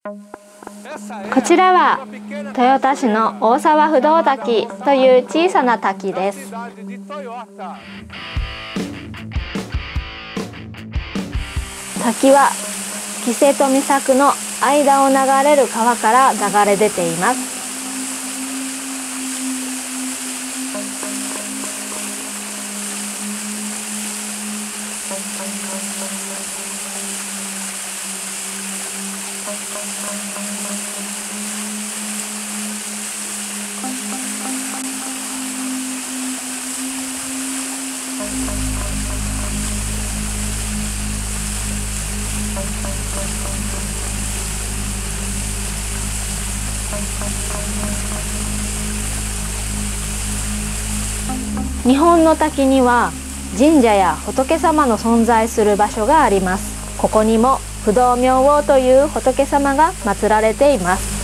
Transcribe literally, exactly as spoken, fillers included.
こちらは豊田市の大沢不動滝という小さな滝です。滝は黄瀬と三作の間を流れる川から流れ出ています。日本の滝には神社や仏様の存在する場所があります。ここにも不動明王という仏様が祀られています。